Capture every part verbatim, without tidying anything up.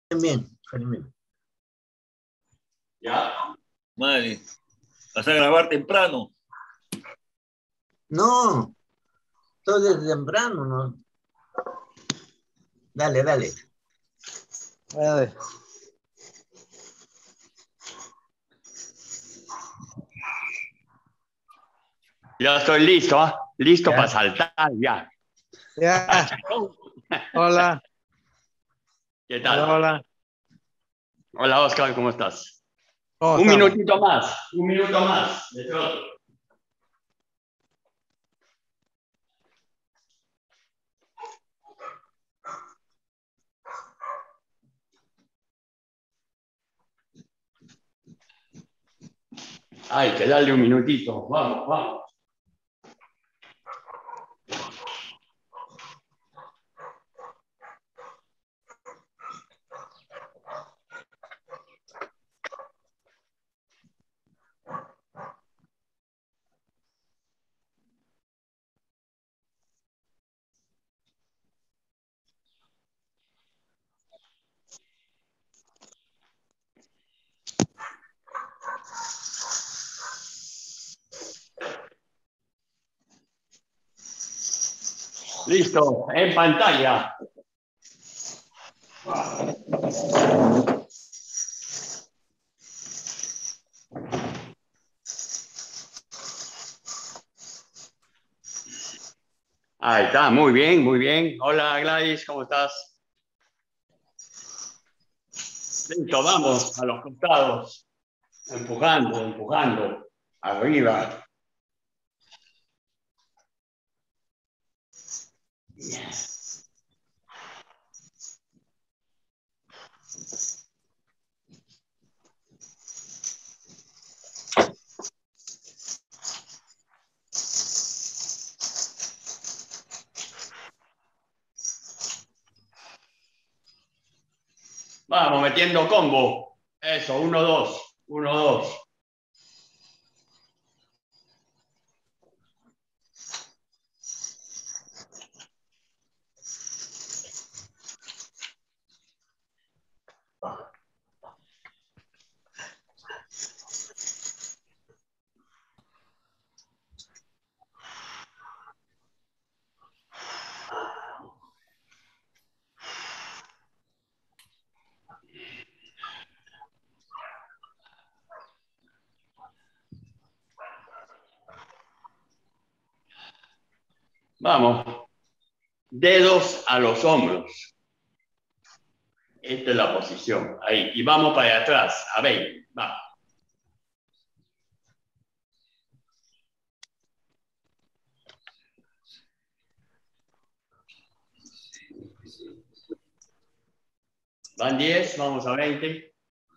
Bien, bien, Jaime. Ya. Madre, vas a grabar temprano. No, todo desde temprano, ¿no? Dale, dale. A ver. Ya estoy listo, ¿eh? Listo Ya. para saltar ya. Ya. Hola. ¿Qué tal? Hola, hola. Hola, Oscar, ¿cómo estás? ¿Cómo un estamos? minutito más, un minuto más. De trote. Hay que darle un minutito. Vamos, vamos. Listo, en pantalla. Ahí está, muy bien, muy bien. Hola, Gladys, ¿cómo estás? Listo, vamos a los costados. Empujando, empujando. Arriba. Yes. Vamos, metiendo combo. Eso, uno, dos. Uno, dos. Vamos. Dedos a los hombros. Esta es la posición. Ahí. Y vamos para allá atrás. A ver. Va. Van diez. Vamos a veinte.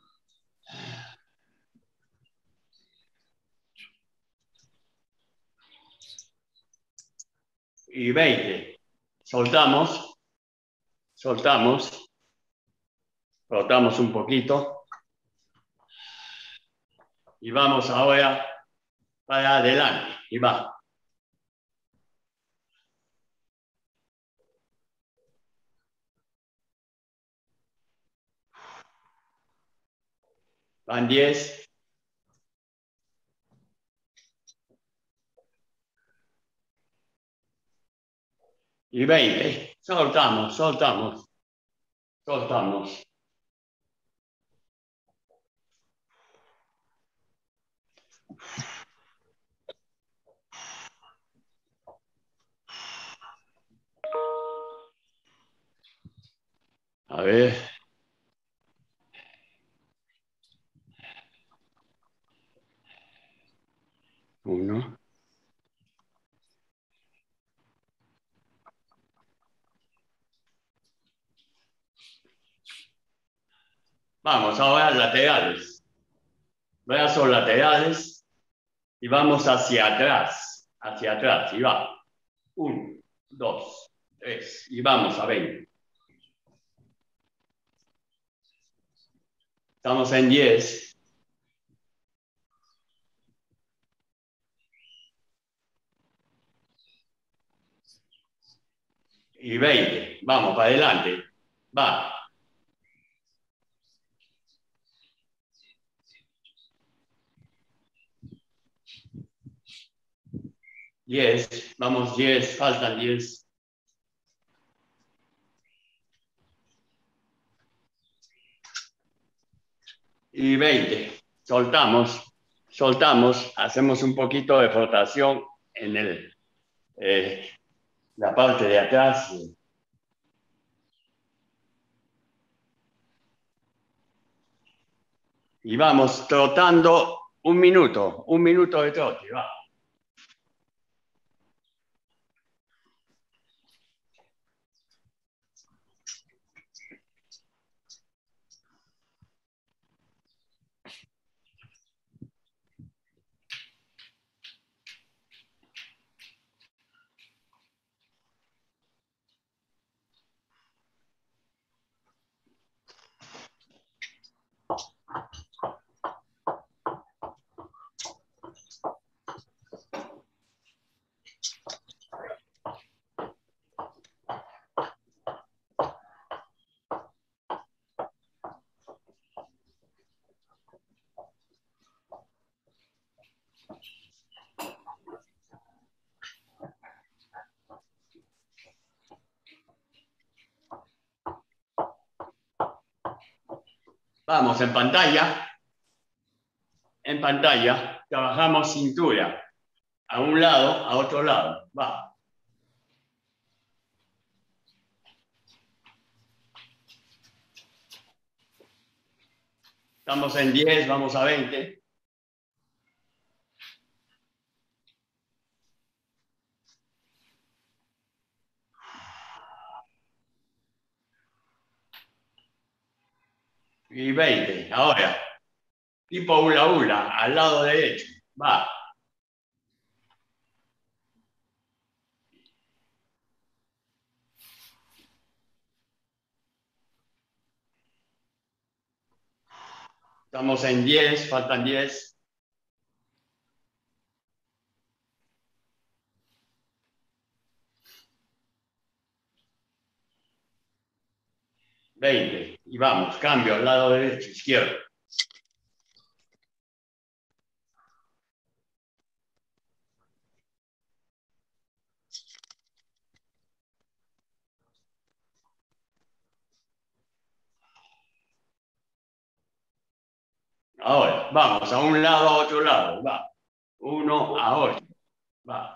Y veinte. Soltamos. Soltamos. Rotamos un poquito. Y vamos ahora para adelante. Y va. Van diez. Y veinte. Soltamos, soltamos. Soltamos. A ver. Uno. Vamos ahora laterales. Brazos laterales. Y vamos hacia atrás. Hacia atrás. Y va. Uno, dos, tres. Y vamos a veinte. Estamos en diez. Y veinte. Vamos para adelante. Va. diez, vamos diez, faltan diez. Y veinte, soltamos, soltamos, hacemos un poquito de flotación en el, eh, la parte de atrás. Y vamos trotando un minuto, un minuto de trote, va. Vamos, en pantalla, en pantalla, trabajamos cintura, a un lado, a otro lado, va. Estamos en diez, vamos a veinte. Y veinte, ahora, tipo hula hula, al lado derecho, va. Estamos en diez, faltan diez. veinte, y vamos, cambio al lado derecho, izquierdo. Ahora, vamos, a un lado, a otro lado, va. Uno a otro, va.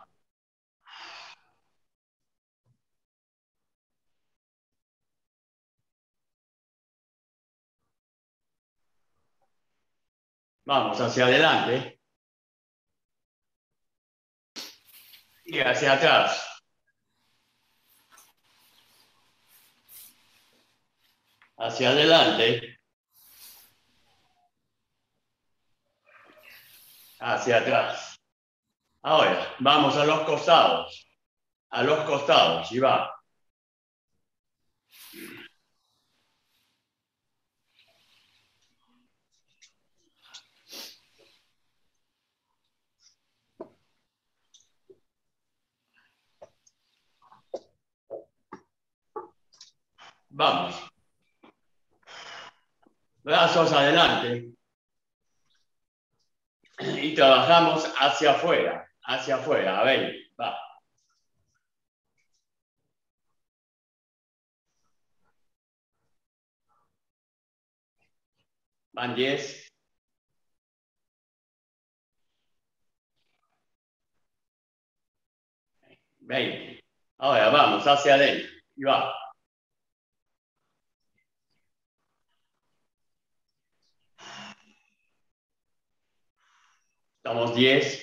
Vamos hacia adelante. Y hacia atrás. Hacia adelante. Hacia atrás. Ahora, vamos a los costados. A los costados, y va. Vamos. Brazos adelante. Y trabajamos hacia afuera. Hacia afuera. A ver, va. Van diez. veinte. Ahora vamos hacia adentro. Y va. Estamos diez.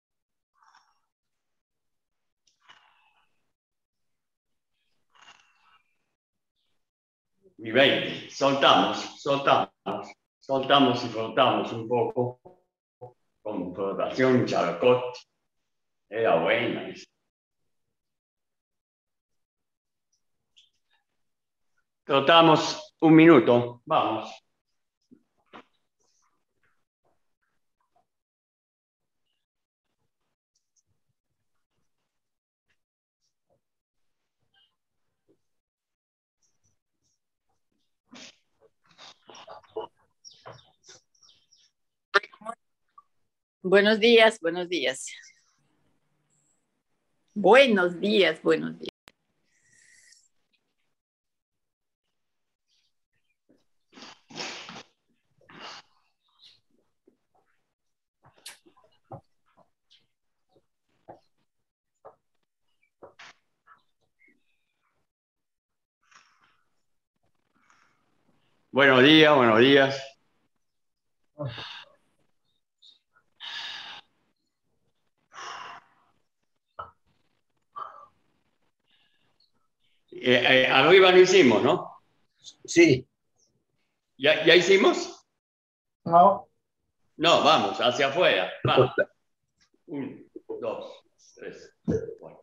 Y veinte. Soltamos, soltamos. Soltamos y flotamos un poco. Con flotación charcot. Era buena. Trotamos un minuto. Vamos. Buenos días, buenos días. Buenos días, buenos días. Buenos días, buenos días. Eh, eh, arriba lo hicimos, ¿no? Sí. ¿Ya, ya hicimos? No. No, vamos, hacia afuera. Vamos. Uno, dos, tres, cuatro.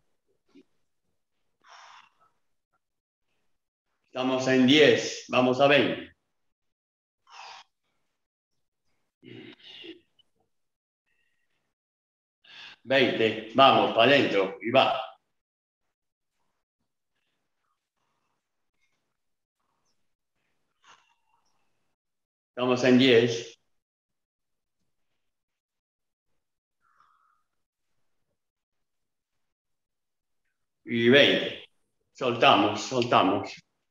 Estamos en diez, vamos a veinte. veinte, vamos, para adentro, y va. Estamos en diez. Y veinte. Soltamos, soltamos.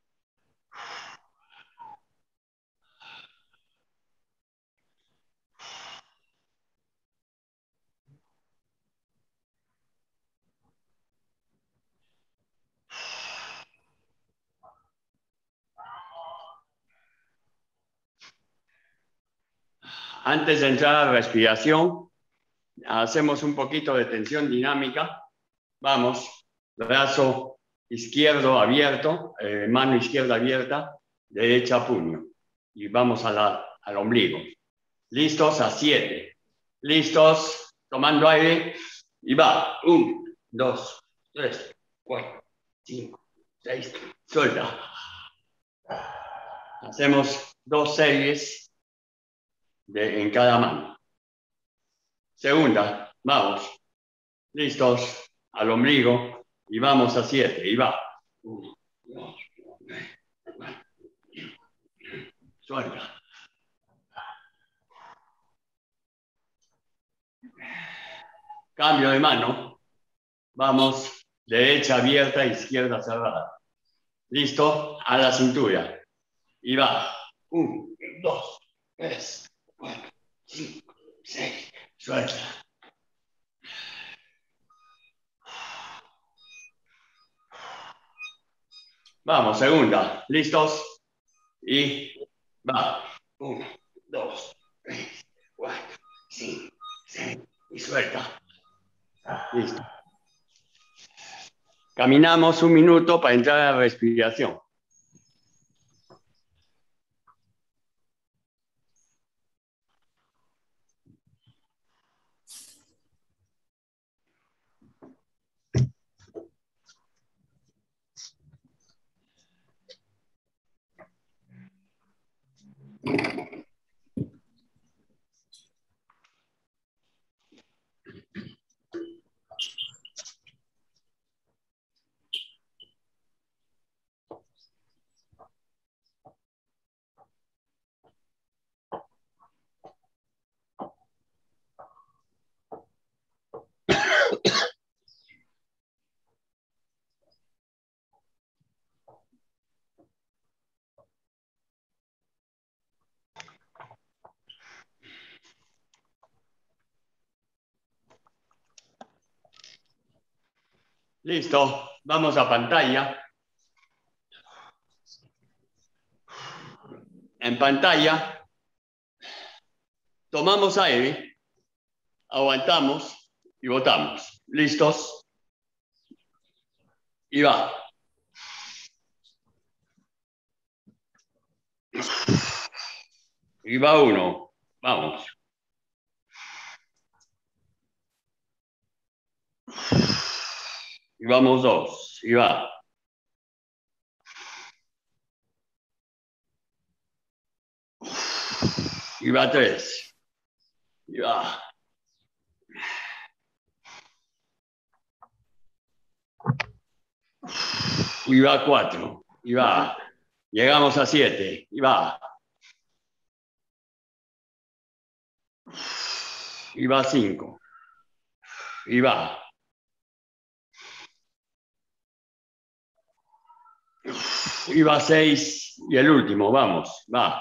Antes de entrar a la respiración, hacemos un poquito de tensión dinámica. Vamos, brazo izquierdo abierto, eh, mano izquierda abierta, derecha puño. Y vamos a la, al ombligo. Listos a siete. Listos, tomando aire. Y va. uno, dos, tres, cuatro, cinco, seis. Suelta. Hacemos dos series de, en cada mano. Segunda, vamos. Listos, al ombligo. Y vamos a siete. Y va. uno, dos, tres, cuatro. Suelta. Cambio de mano. Vamos, derecha abierta, izquierda cerrada. Listo, a la cintura. Y va. Uno, dos, tres, cuatro, cinco, seis. Suelta. Vamos, segunda. ¿Listos? Y va. Uno, dos, tres, cuatro, cinco, seis. Y suelta. Listo. Caminamos un minuto para entrar a la respiración. Listo, vamos a pantalla. En pantalla, tomamos aire, aguantamos y botamos. ¿Listos? Y va. Y va uno. Vamos. Y vamos dos. Y va. Y va tres. Y va. Y va cuatro. Y va. Llegamos a siete. Y va. Y va cinco. Y va. Y va seis y el último, vamos, va.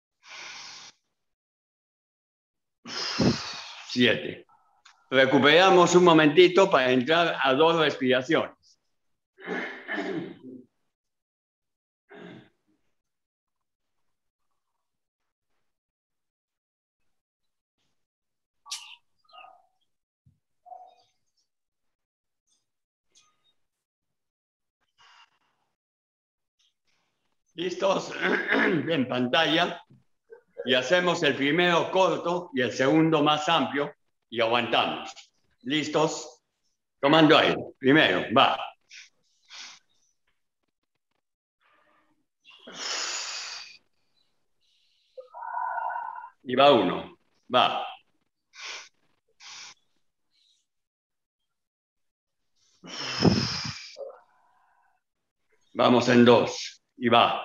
Siete. Recuperamos un momentito para entrar a dos respiraciones. ¿Listos? En pantalla. Y hacemos el primero corto y el segundo más amplio y aguantamos. ¿Listos? Tomando aire. Primero, va. Y va uno. Va. Vamos en dos. Y va.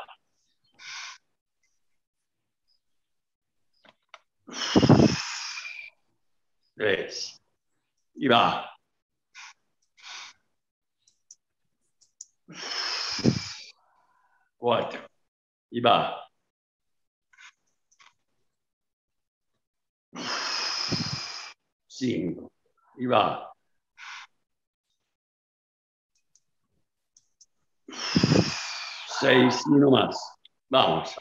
Tres. Y va. Cuatro. Y va. Cinco. Y va. Seis y uno más. Vamos.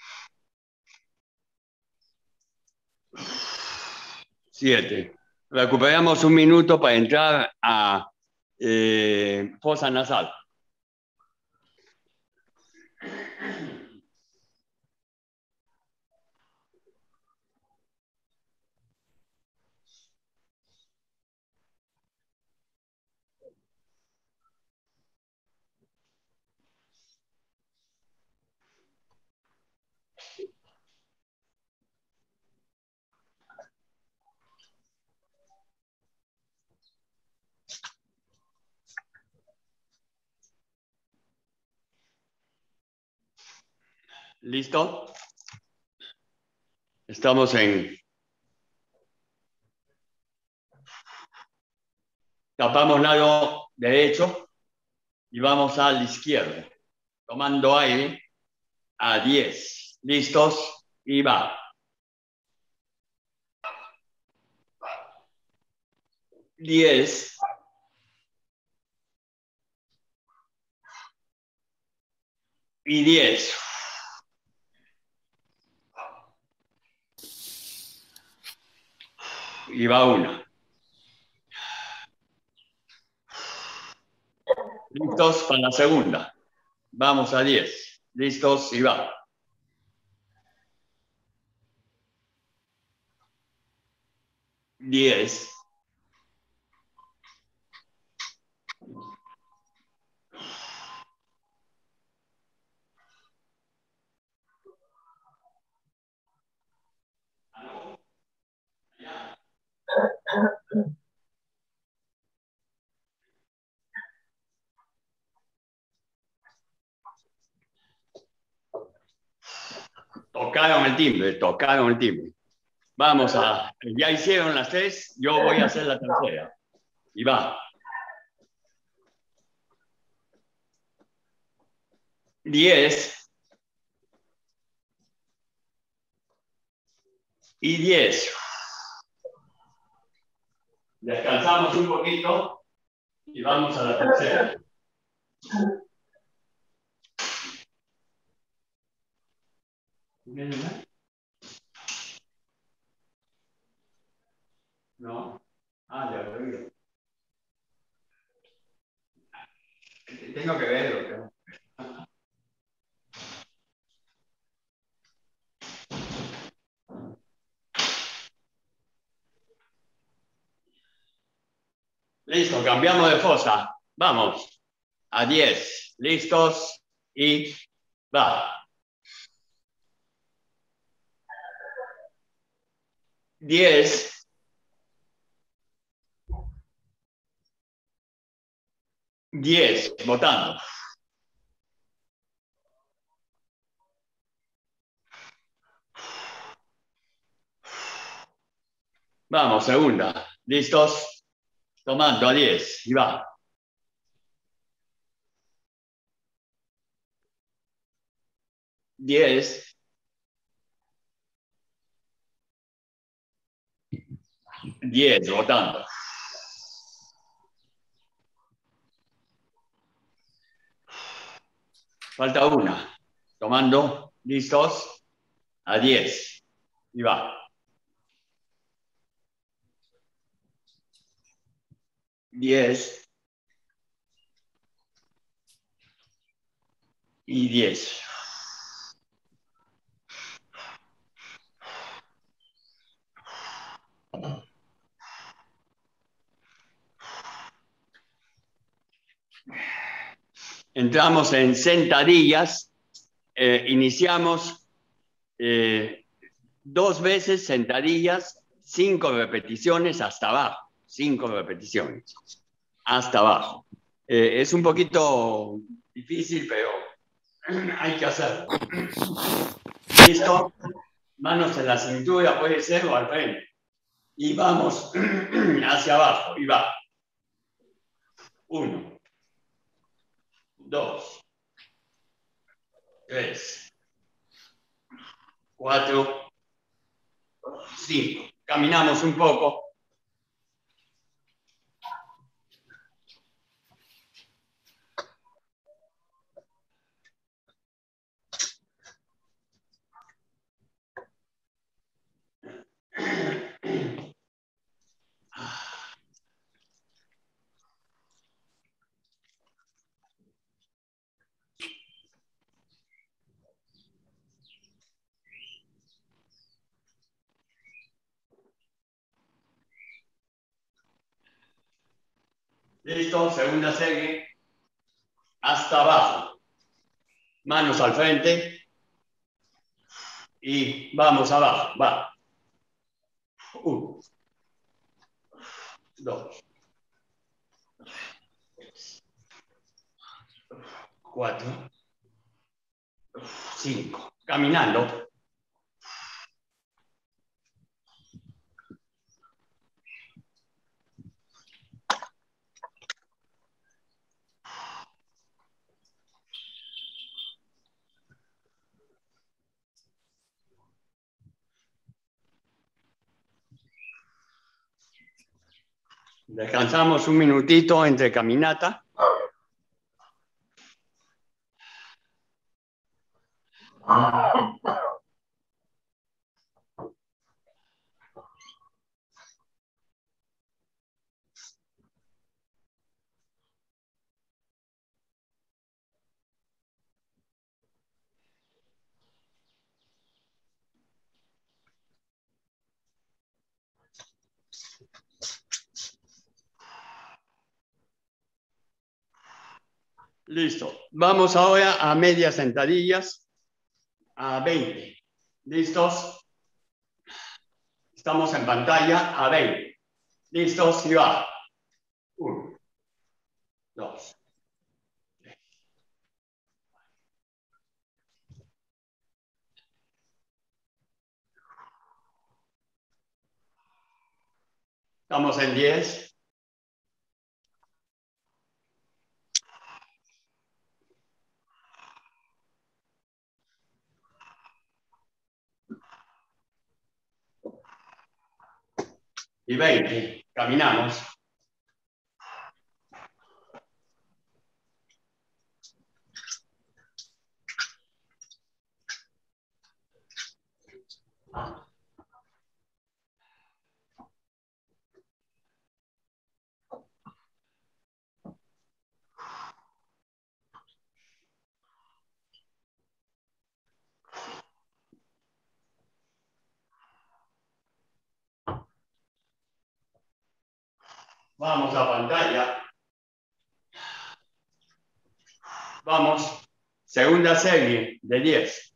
Siete. Recuperamos un minuto para entrar a eh, fosa nasal. ¿Listo? Estamos en... Tapamos lado derecho y vamos al izquierdo. Tomando aire a diez. ¿Listos? Y va. diez. Y diez. Y va una. ¿Listos para la segunda? Vamos a diez. ¿Listos? Y va. diez. Tocaron el timbre, tocaron el timbre. Vamos a... Ya hicieron las tres, yo voy a hacer la tercera. Y va. diez. Y diez. Descansamos un poquito y vamos a la tercera. No. Ah, ya lo veo. Tengo que verlo. Listo, cambiamos de fosa. Vamos. A diez. ¿Listos? Y va. diez. diez. Votando. Vamos, segunda. ¿Listos? Tomando a diez. Y va. diez, diez, votando. Falta una. Tomando, listos, a diez. Y va. diez. Y diez. Entramos en sentadillas. Eh, iniciamos eh, dos veces sentadillas, cinco repeticiones hasta abajo. Cinco repeticiones hasta abajo. Eh, es un poquito difícil, pero hay que hacerlo. ¿Listo? Manos en la cintura, puede ser, o al frente. Y vamos hacia abajo. Y va. Uno. Dos. Tres. Cuatro. Cinco. Caminamos un poco. Listo, segunda serie. Hasta abajo. Manos al frente. Y vamos abajo. Va. Uno. Dos. Tres. Cuatro. Cinco. Caminando. Descansamos un minutito entre caminata. Listo. Vamos ahora a medias sentadillas. A veinte. ¿Listos? Estamos en pantalla a veinte. ¿Listos? Y va. Uno. Dos. Tres. Estamos en diez. Y veinte. Caminamos. Vamos a pantalla. Vamos. Segunda serie de diez.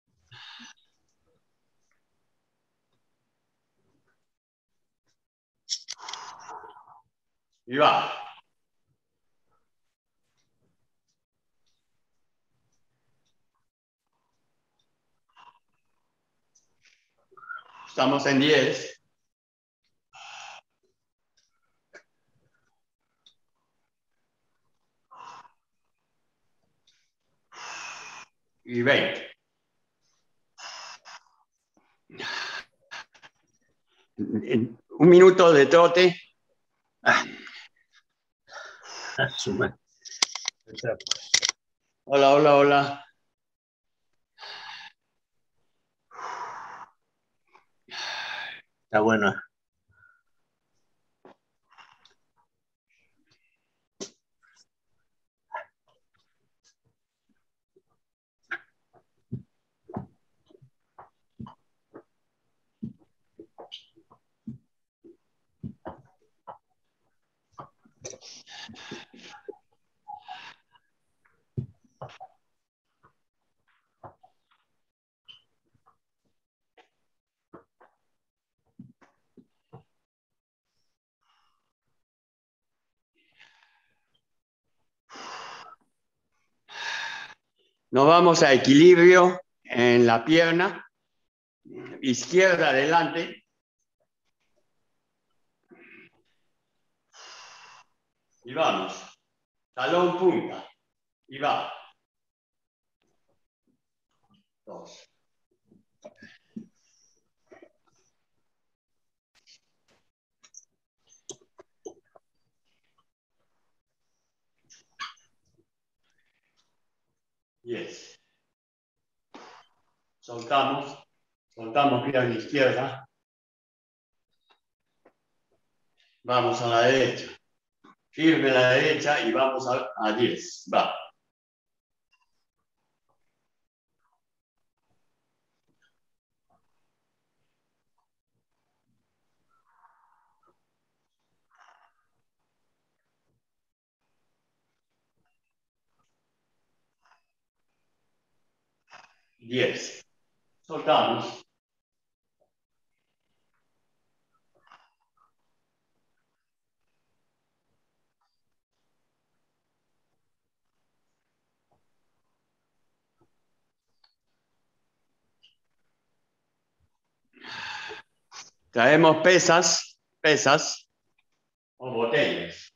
Y va. Estamos en diez. Y veinte. Un minuto de trote. Ah. Hola, hola, hola. Está bueno. Nos vamos a equilibrio en la pierna. Izquierda adelante. Y vamos. Talón punta. Y va. Dos. Diez. Soltamos. Soltamos pierna izquierda. Vamos a la derecha. Firme la derecha y vamos a, a diez. Va. diez. Soltamos. Traemos pesas, pesas o botellas.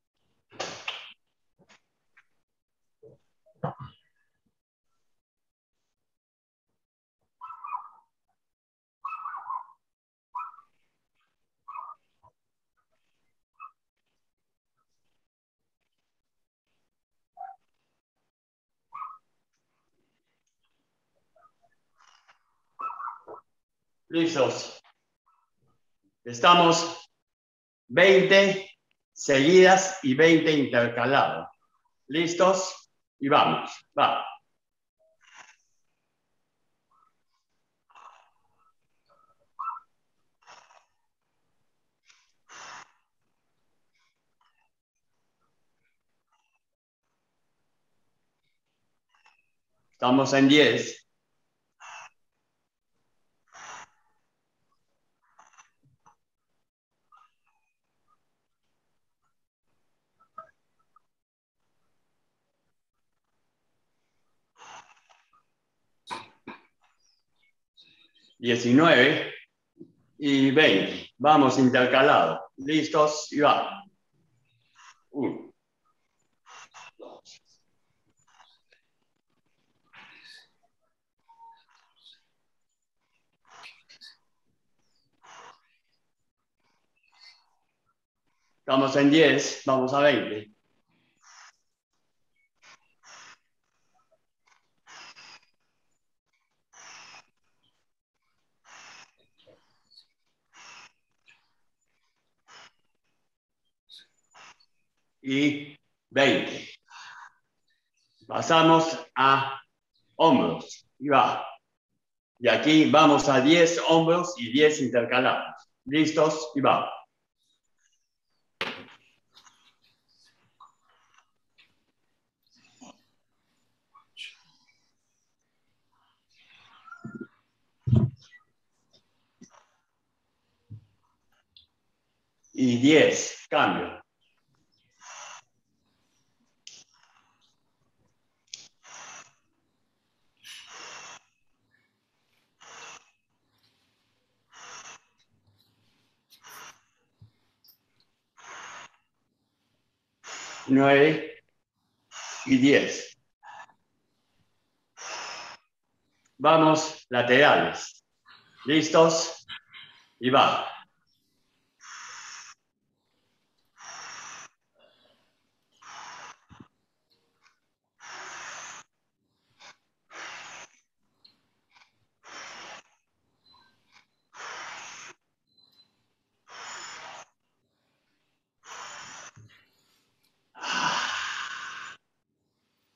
Listos. Estamos veinte seguidas y veinte intercalados. ¿Listos? Y vamos. Va. Estamos en diez. diecinueve y veinte. Vamos intercalados. ¿Listos? Y va. Uno. Dos. Estamos en diez. Vamos a veinte. Y veinte. Pasamos a hombros. Y va. Y aquí vamos a diez hombros y diez intercalados. ¿Listos? Y va. Y diez. Cambio. nueve y diez. Vamos laterales. ¿Listos? Y va.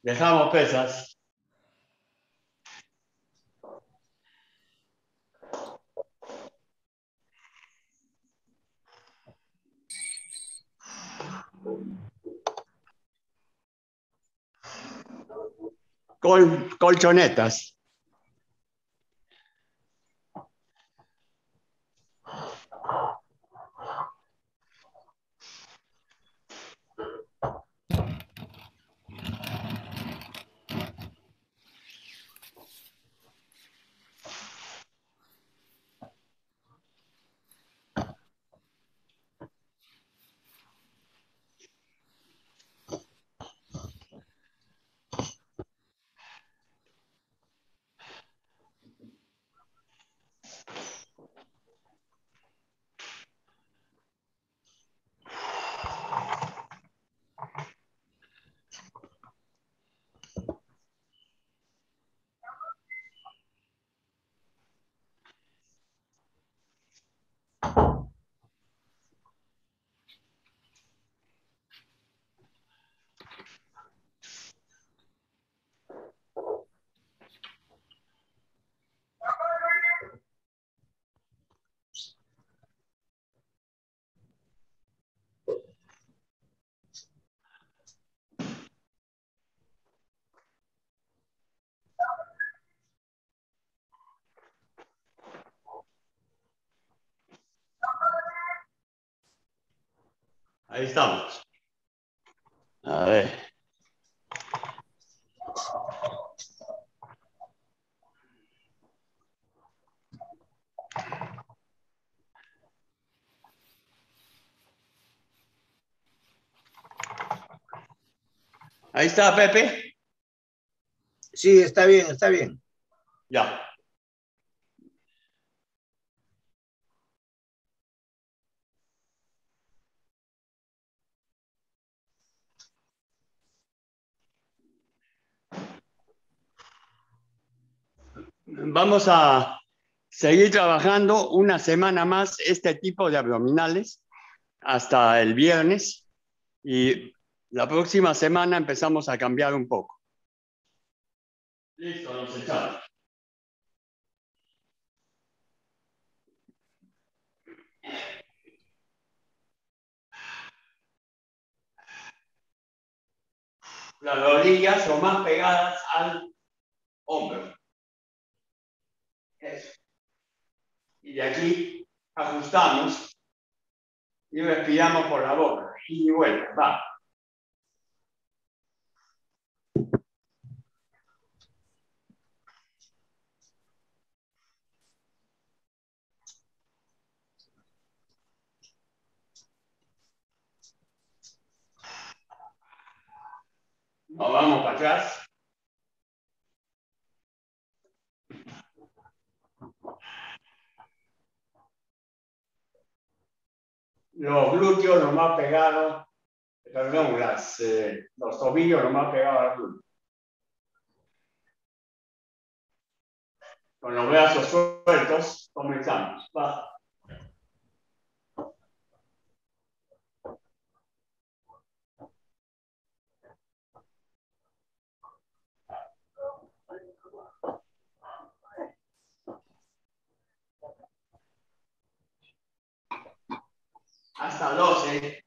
Dejamos pesas. Col, colchonetas. Ahí estamos. A ver. Ahí está, Pepe. Sí, está bien, está bien. Ya. Vamos a seguir trabajando una semana más este tipo de abdominales hasta el viernes y la próxima semana empezamos a cambiar un poco. Listo, nos echamos. Las rodillas son más pegadas al hombro. Eso. Y de aquí ajustamos y respiramos por la boca. Y vuelta, va. Nos vamos para atrás. Los glúteos los más pegados, perdón, las, eh, los tobillos los más pegados al glúteo. Con los brazos sueltos, comenzamos. Va. Hasta doce.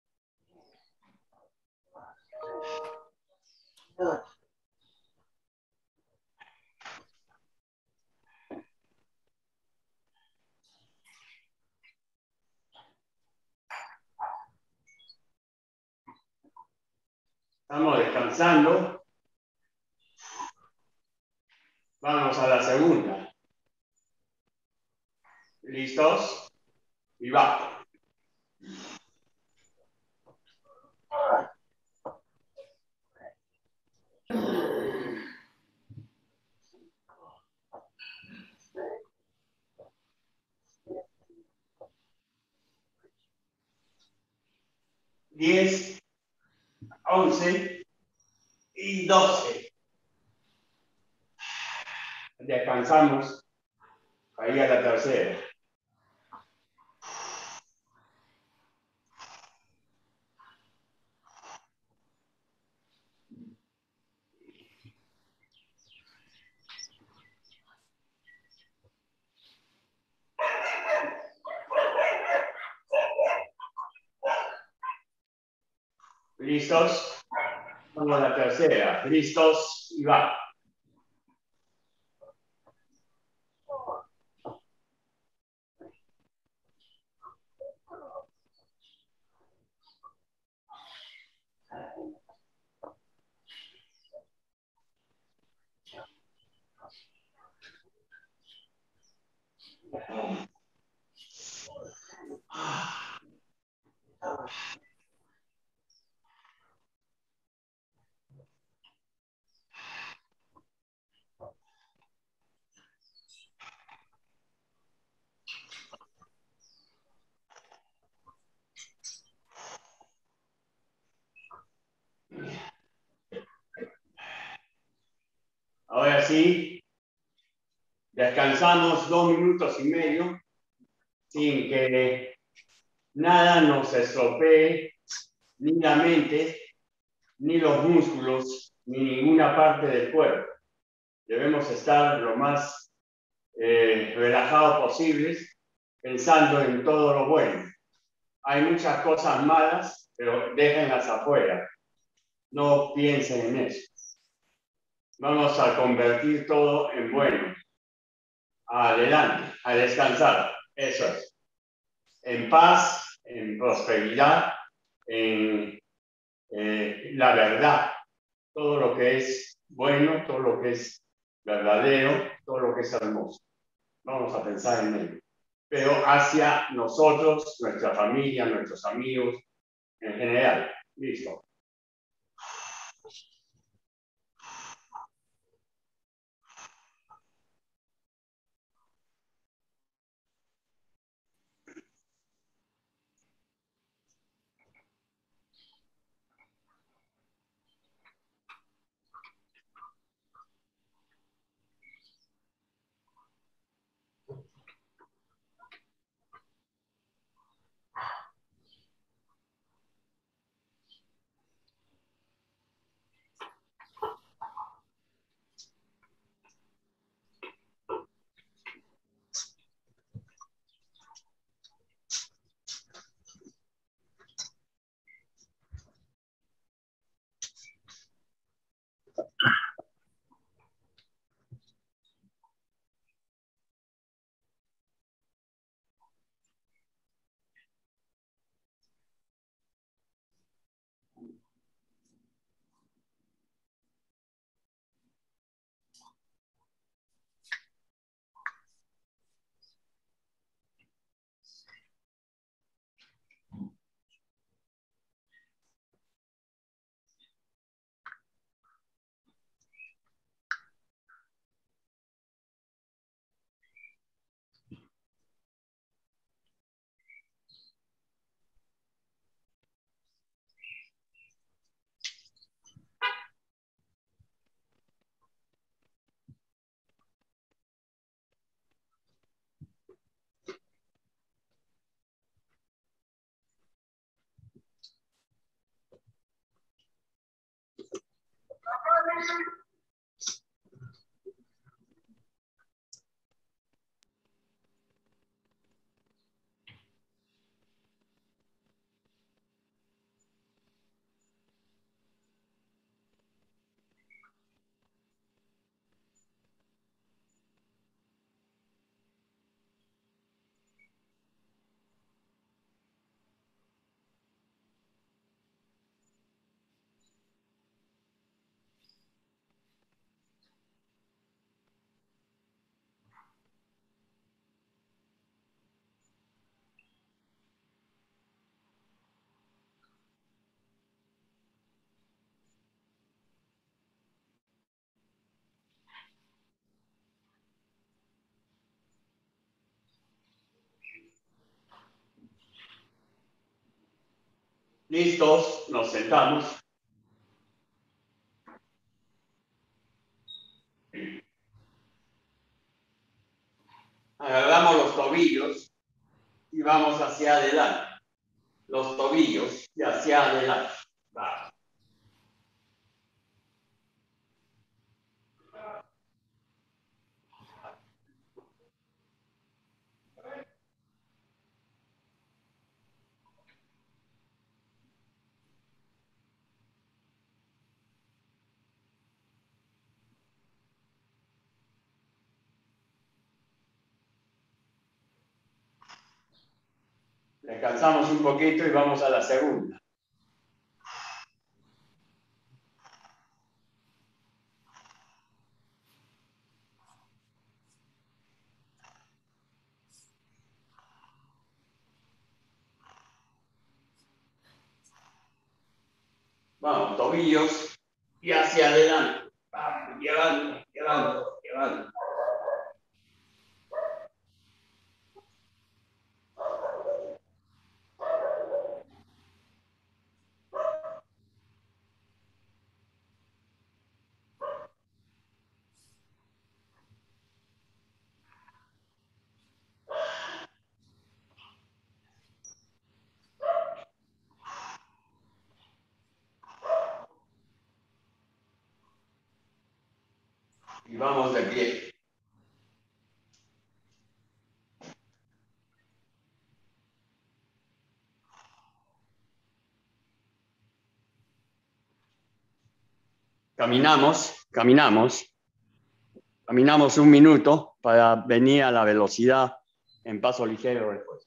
Estamos descansando. Vamos a la segunda. ¿Listos? Y va. Diez, once y doce. Descansamos. Ahí a la tercera. ¿Listos? Vamos a la tercera. ¿Listos? Y va. Ahora sí, descansamos dos minutos y medio sin que nada nos estropee, ni la mente, ni los músculos, ni ninguna parte del cuerpo. Debemos estar lo más eh, relajados posibles, pensando en todo lo bueno. Hay muchas cosas malas, pero déjenlas afuera. No piensen en eso. Vamos a convertir todo en bueno. Adelante, a descansar. Eso es. En paz, en prosperidad, en eh, la verdad. Todo lo que es bueno, todo lo que es verdadero, todo lo que es hermoso. Vamos a pensar en ello. Pero hacia nosotros, nuestra familia, nuestros amigos, en general. Listo. Listos, nos sentamos. Agarramos los tobillos y vamos hacia adelante. Los tobillos y hacia adelante. Va. Descansamos un poquito y vamos a la segunda. Vamos, tobillos y hacia adelante. Vamos, llevando, llevando, llevando. Y vamos de pie. Caminamos, caminamos, caminamos un minuto para venir a la velocidad en paso ligero después.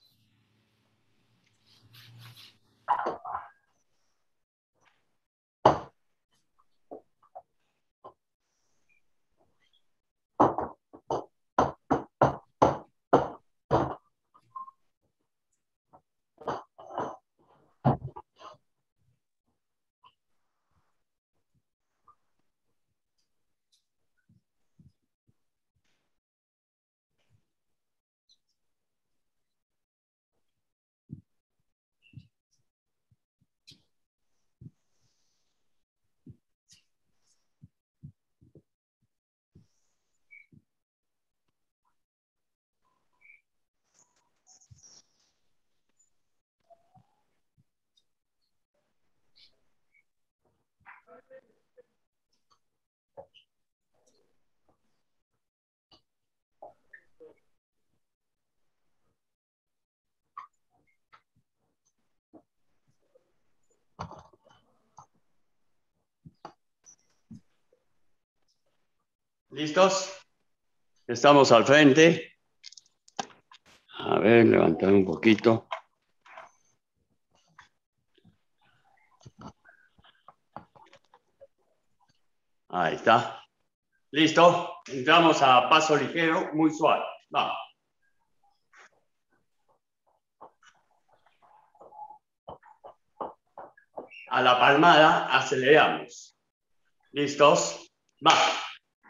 ¿Listos? Estamos al frente. A ver, levantar un poquito. Ahí está. ¿Listo? Entramos a paso ligero, muy suave. Vamos. A la palmada aceleramos. ¿Listos? Vamos.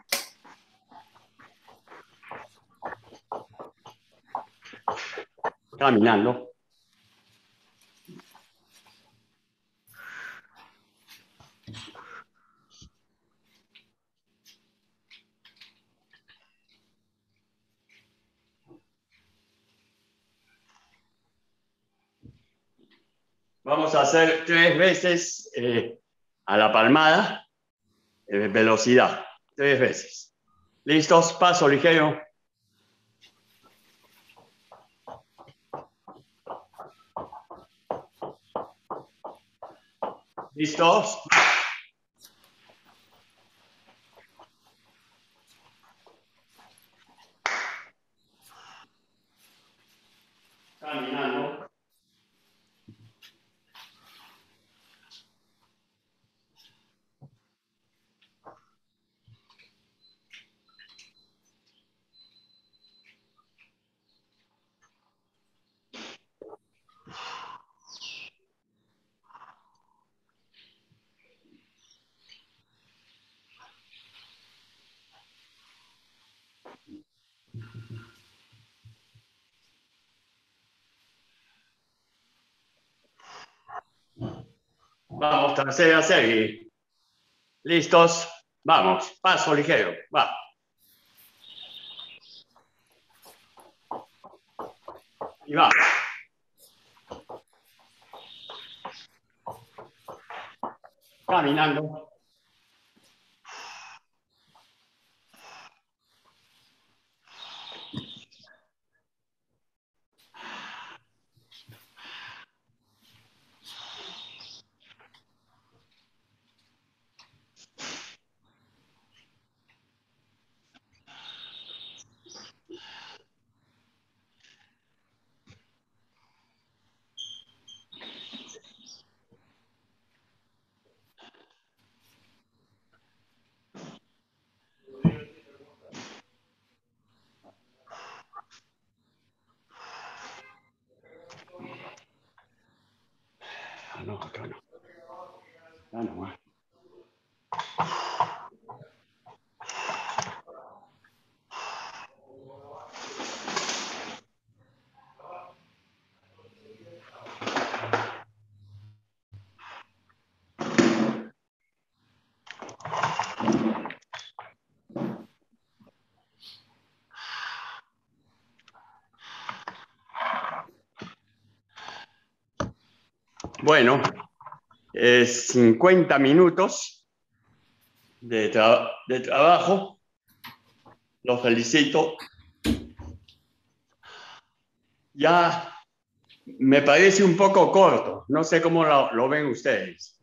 Caminando. Vamos a hacer tres veces eh, a la palmada, eh, velocidad. Tres veces. ¿Listos? Paso ligero. ¿Listos? Caminando. Vamos, tercera serie. ¿Listos? Vamos, paso ligero. Va. Y va. Caminando. no, acá no. Acá no. Bueno, eh, cincuenta minutos de, tra de trabajo. Los felicito. Ya me parece un poco corto. No sé cómo lo, lo ven ustedes.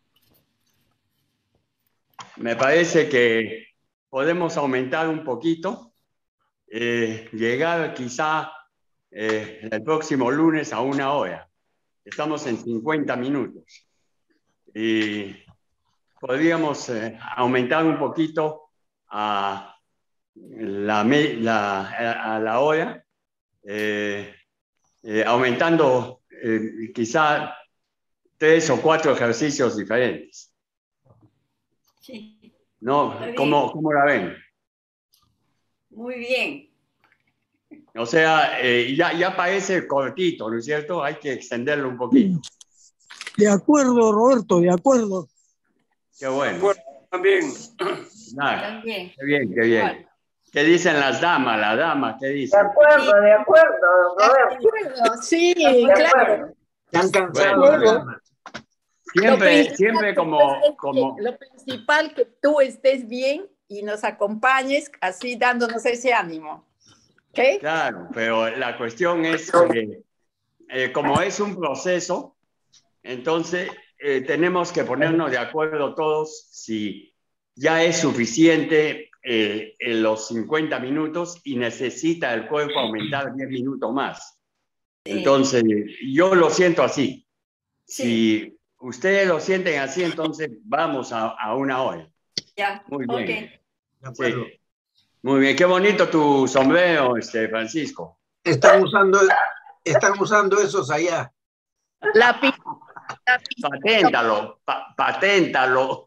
Me parece que podemos aumentar un poquito, eh, llegar quizá eh, el próximo lunes a una hora. Estamos en cincuenta minutos. Y podríamos eh, aumentar un poquito a la, la, a la hora, eh, eh, aumentando eh, quizá tres o cuatro ejercicios diferentes. Sí. ¿No? ¿Cómo, ¿Cómo la ven? Muy bien. O sea, eh, ya, ya parece cortito, ¿no es cierto? Hay que extenderlo un poquito. De acuerdo, Roberto, de acuerdo. Qué bueno. De acuerdo, también. Nada, También. qué bien, qué bien. Igual. ¿Qué dicen las damas? Las damas, ¿qué De dicen? acuerdo, de acuerdo, De Roberto. acuerdo, sí, De claro. acuerdo. Están cansados. Bueno, ¿verdad? Lo Siempre, principal siempre que como, tú estés como, bien, lo principal que tú estés bien y nos acompañes así dándonos ese ánimo. ¿Ok? claro, pero la cuestión es que eh, como es un proceso, entonces eh, tenemos que ponernos de acuerdo todos si ya es suficiente eh, en los cincuenta minutos y necesita el cuerpo aumentar diez minutos más. Entonces, yo lo siento así. Si ustedes lo sienten así, entonces vamos a, a una hora. Ya. Muy bien. Ok. De acuerdo. Sí. Muy bien, qué bonito tu sombrero, este, Francisco. Están usando, están usando esos allá. La pi- la pi- Paténtalo, pa paténtalo.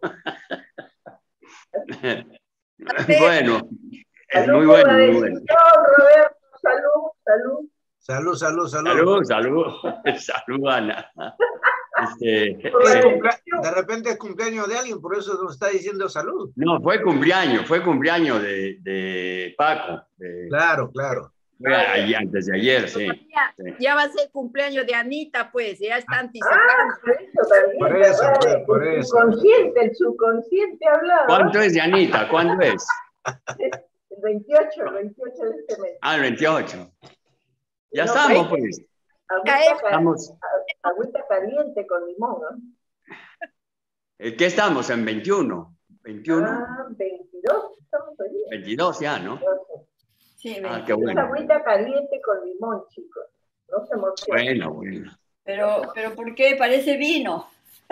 Bueno, es Salud muy por bueno, la muy bueno. decisión, Roberto. Salud, salud. Salud, salud, salud. Salud, salud, salud, Ana. Este, Por la Es eh, cumplea- decisión. de repente es cumpleaños de alguien, por eso nos está diciendo salud. no, fue cumpleaños, fue cumpleaños de, de Paco. De, Claro, claro. fue ayer, antes de ayer, sí. Ya, sí. ya va a ser cumpleaños de Anita, pues, ya está Ah, anticipando. por eso también. Por eso, ¿verdad? pues, por el eso. subconsciente, el subconsciente hablaba. ¿Cuánto es de Anita? ¿Cuándo es? El veintiocho, el veintiocho de este mes. Ah, el veintiocho. Ya No, estamos, pues. pues. Agüita, ca- Estamos, agüita caliente con limón, ¿no? ¿en ¿qué estamos? ¿En veintiuno? ¿veintiuno? Ah, veintidós, estamos hoy día. veintidós ya, ¿no? Sí, Ah, ven. qué Es bueno. agüita caliente con limón, chicos. No se emocionen. Bueno, bueno. Pero, pero ¿por qué? Parece vino.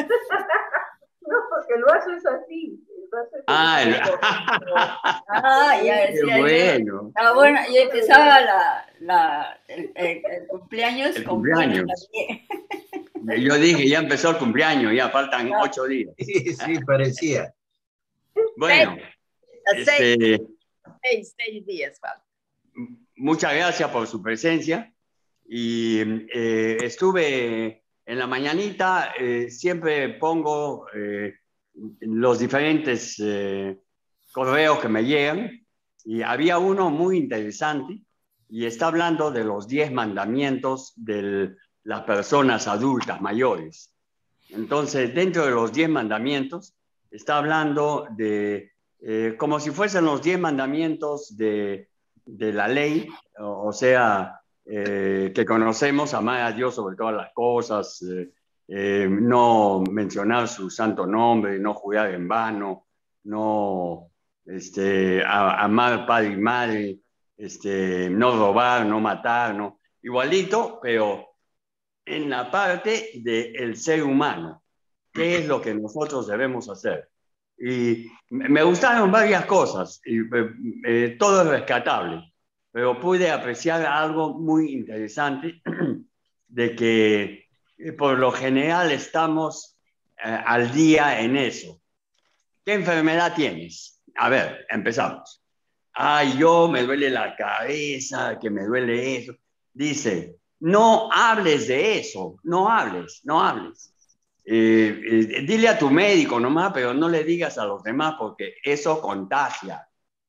No, porque el vaso es así. El vaso es Ah, así, el- como- Ah, ya Qué decía yo. bueno. Ah, bueno, y empezaba la, la, el, el- el cumpleaños. El con cumpleaños. vino también. Yo dije, ya empezó el cumpleaños, ya faltan ocho días. Sí, sí, parecía. Bueno, A seis, este, seis, seis días, falta. muchas gracias por su presencia. Y eh, estuve en la mañanita, eh, siempre pongo eh, los diferentes eh, correos que me llegan. Y había uno muy interesante y está hablando de los diez mandamientos de las personas adultas mayores. Entonces, dentro de los diez mandamientos, está hablando de, eh, como si fuesen los diez mandamientos de, de la ley, o, o sea, eh, que conocemos, amar a Dios sobre todas las cosas, eh, eh, no mencionar su santo nombre, no jurar en vano, no este, a, amar padre y madre, este, no robar, no matar, no, igualito, pero en la parte del ser humano, qué es lo que nosotros debemos hacer. Y me gustaron varias cosas, y eh, eh, todo es rescatable, pero pude apreciar algo muy interesante de que por lo general estamos eh, al día en eso. ¿Qué enfermedad tienes? A ver, empezamos. Ay, yo me duele la cabeza, que me duele eso. Dice, no hables de eso, no hables, no hables. Eh, eh, dile a tu médico nomás, pero no le digas a los demás porque eso contagia.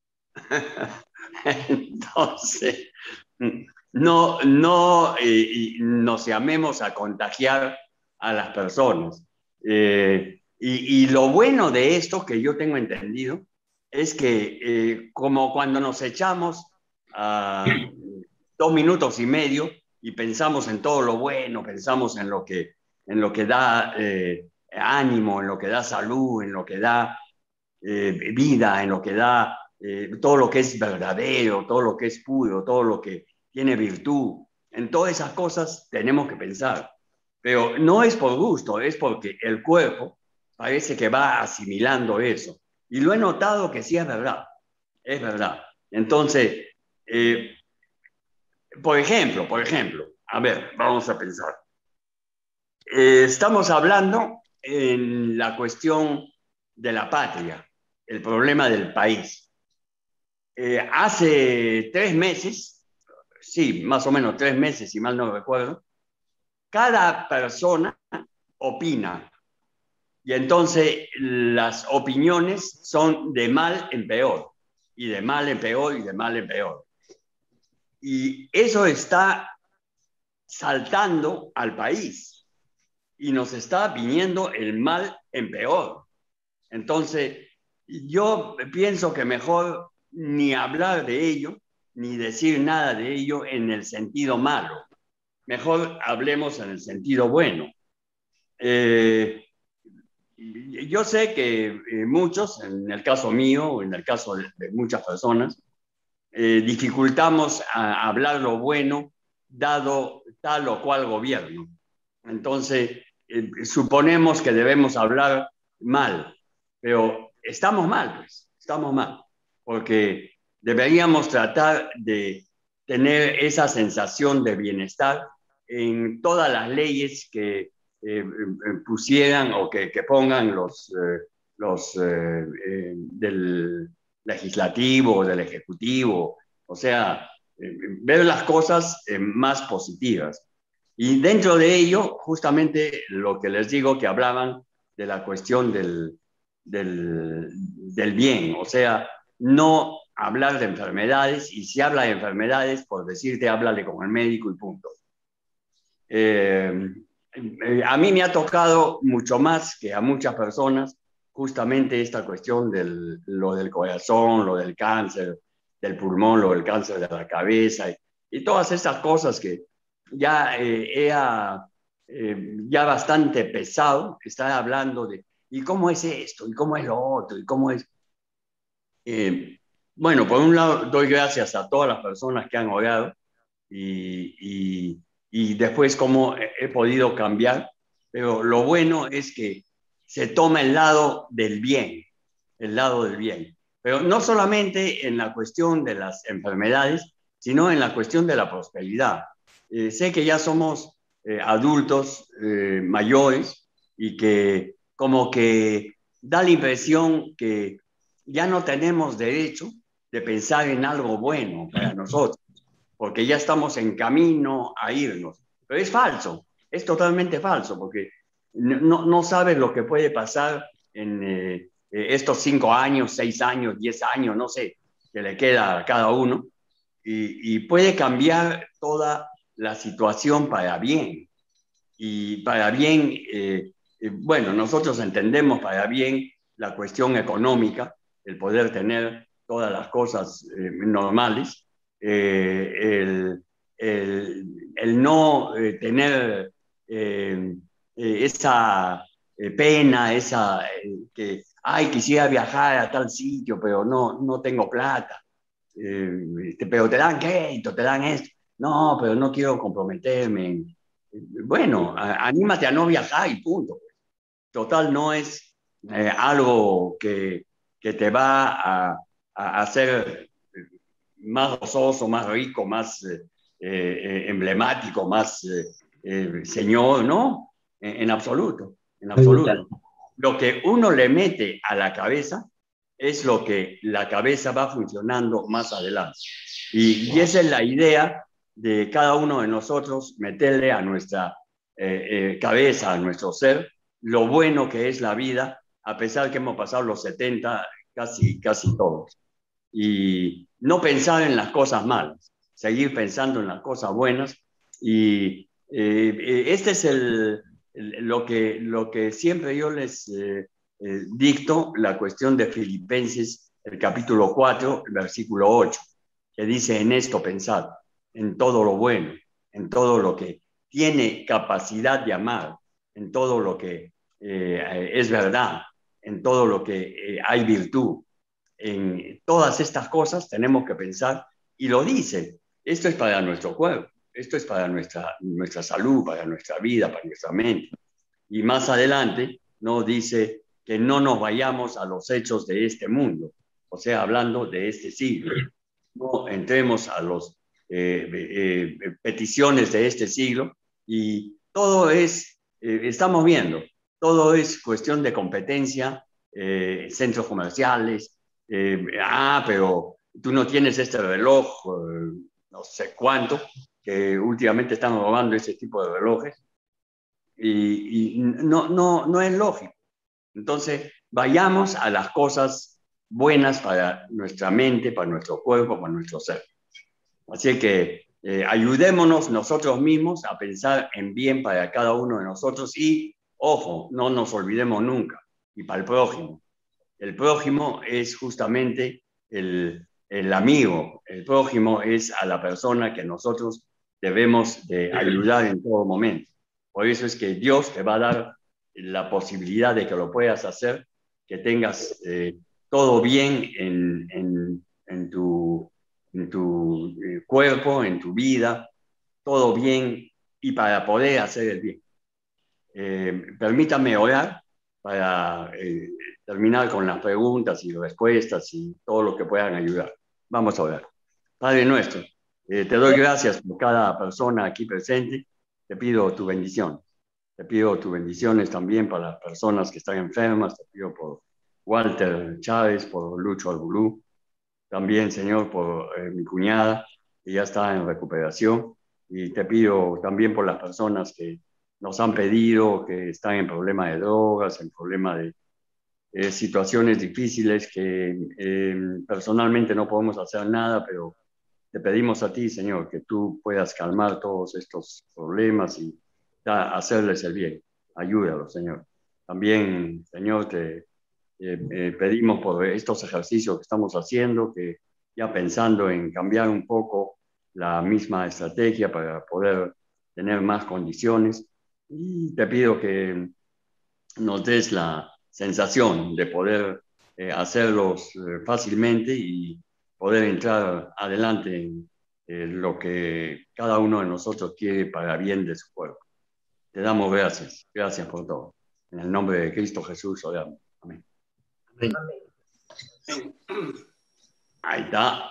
Entonces, no, no eh, nos llamemos a contagiar a las personas. Eh, y, y lo bueno de esto que yo tengo entendido es que eh, como cuando nos echamos a dos minutos y medio y pensamos en todo lo bueno, pensamos en lo que, en lo que da eh, ánimo, en lo que da salud, en lo que da eh, vida, en lo que da eh, todo lo que es verdadero, todo lo que es puro, todo lo que tiene virtud. En todas esas cosas tenemos que pensar. Pero no es por gusto, es porque el cuerpo parece que va asimilando eso. Y lo he notado que sí es verdad, es verdad. Entonces, eh, por ejemplo, por ejemplo, a ver, vamos a pensar. Eh, estamos hablando en la cuestión de la patria, el problema del país. Eh, hace tres meses, sí, más o menos tres meses, si mal no recuerdo, cada persona opina. Y entonces las opiniones son de mal en peor, y de mal en peor, y de mal en peor. Y eso está saltando al país, y nos está viniendo el mal en peor. Entonces, yo pienso que mejor ni hablar de ello, ni decir nada de ello en el sentido malo. Mejor hablemos en el sentido bueno. Eh, Yo sé que eh, muchos, en el caso mío o en el caso de, de muchas personas, eh, dificultamos a hablar lo bueno dado tal o cual gobierno. Entonces, eh, suponemos que debemos hablar mal, pero estamos mal, pues, estamos mal, porque deberíamos tratar de tener esa sensación de bienestar en todas las leyes que Eh, pusieran o que, que pongan los, eh, los eh, eh, del legislativo o del ejecutivo, o sea, eh, ver las cosas eh, más positivas. Y dentro de ello, justamente lo que les digo, que hablaban de la cuestión del, del, del bien, o sea, no hablar de enfermedades, y si habla de enfermedades, por decirte, háblale con el médico y punto. Eh, A mí me ha tocado mucho más que a muchas personas justamente esta cuestión de lo del corazón, lo del cáncer del pulmón, lo del cáncer de la cabeza y, y todas esas cosas que ya eh, era eh, ya bastante pesado estar hablando de ¿y cómo es esto? ¿Y cómo es lo otro? ¿Y cómo es? Eh, bueno, por un lado doy gracias a todas las personas que han orado y, y y después cómo he podido cambiar, pero lo bueno es que se toma el lado del bien, el lado del bien, pero no solamente en la cuestión de las enfermedades, sino en la cuestión de la prosperidad. Eh, sé que ya somos eh, adultos eh, mayores y que como que da la impresión que ya no tenemos derecho de pensar en algo bueno para nosotros, porque ya estamos en camino a irnos. Pero es falso, es totalmente falso, porque no, no sabes lo que puede pasar en eh, estos cinco años, seis años, diez años, no sé, que le queda a cada uno, y, y puede cambiar toda la situación para bien. Y para bien, eh, eh, bueno, nosotros entendemos para bien la cuestión económica, el poder tener todas las cosas eh, normales, Eh, el, el, el no eh, tener eh, eh, esa eh, pena, esa eh, que, ay, quisiera viajar a tal sitio, pero no, no tengo plata, eh, pero te dan crédito, te dan esto, no, pero no quiero comprometerme. Bueno, a, anímate a no viajar y punto. Total, no es eh, algo que, que te va a, a hacer más gozoso, más rico, más eh, eh, emblemático, más eh, eh, señor, no, en, en absoluto, en absoluto. Lo que uno le mete a la cabeza es lo que la cabeza va funcionando más adelante. Y, y esa es la idea de cada uno de nosotros, meterle a nuestra eh, eh, cabeza, a nuestro ser, lo bueno que es la vida, a pesar que hemos pasado los setenta, casi, casi todos. Y no pensar en las cosas malas, seguir pensando en las cosas buenas. Y eh, este es el, el, lo, que, lo que siempre yo les eh, eh, dicto, la cuestión de Filipenses, el capítulo cuatro, el versículo ocho, que dice: en esto pensad, en todo lo bueno, en todo lo que tiene capacidad de amar, en todo lo que eh, es verdad, en todo lo que eh, hay virtud. En todas estas cosas tenemos que pensar, y lo dice, esto es para nuestro cuerpo, esto es para nuestra, nuestra salud, para nuestra vida, para nuestra mente. Y más adelante nos dice que no nos vayamos a los hechos de este mundo, o sea, hablando de este siglo. No entremos a las eh, eh, peticiones de este siglo, y todo es, eh, estamos viendo, todo es cuestión de competencia, eh, centros comerciales. Eh, ah, pero tú no tienes este reloj, eh, no sé cuánto, que últimamente están robando ese tipo de relojes, y, y no, no, no es lógico. Entonces, vayamos a las cosas buenas para nuestra mente, para nuestro cuerpo, para nuestro ser. Así que eh, ayudémonos nosotros mismos a pensar en bien para cada uno de nosotros, y, ojo, no nos olvidemos nunca, y para el prójimo. El prójimo es justamente el, el amigo. El prójimo es a la persona que nosotros debemos de ayudar en todo momento. Por eso es que Dios te va a dar la posibilidad de que lo puedas hacer, que tengas eh, todo bien en, en, en tu, en tu cuerpo, en tu vida, todo bien, y para poder hacer el bien. Eh, permítame orar para eh, terminar con las preguntas y respuestas y todo lo que puedan ayudar. Vamos a orar. Padre nuestro, eh, te doy gracias por cada persona aquí presente. Te pido tu bendición. Te pido tus bendiciones también para las personas que están enfermas. Te pido por Walter Chávez, por Lucho Albulú. También, Señor, por eh, mi cuñada, que ya está en recuperación. Y te pido también por las personas que nos han pedido, que están en problemas de drogas, en problemas de eh, situaciones difíciles que eh, personalmente no podemos hacer nada, pero te pedimos a ti, Señor, que tú puedas calmar todos estos problemas y da, hacerles el bien. Ayúdalos, Señor. También, Señor, te eh, eh, pedimos por estos ejercicios que estamos haciendo, que ya pensando en cambiar un poco la misma estrategia para poder tener más condiciones. Y te pido que nos des la sensación de poder eh, hacerlos eh, fácilmente y poder entrar adelante en eh, lo que cada uno de nosotros quiere para bien de su cuerpo. Te damos gracias. Gracias por todo. En el nombre de Cristo Jesús oramos. Amén. Amén. Ahí está.